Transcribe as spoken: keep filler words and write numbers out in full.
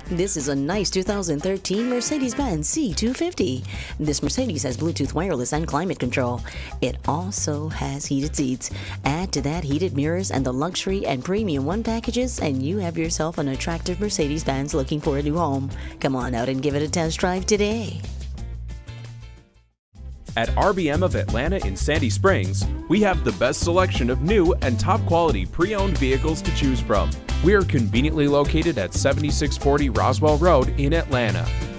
This is a nice two thousand thirteen Mercedes-Benz C two fifty. This Mercedes has Bluetooth wireless and climate control. It also has heated seats. Add to that heated mirrors and the luxury and premium one packages, and you have yourself an attractive Mercedes-Benz looking for a new home. Come on out and give it a test drive today. At R B M of Atlanta in Sandy Springs, we have the best selection of new and top quality pre-owned vehicles to choose from. We are conveniently located at seventy-six forty Roswell Road in Atlanta.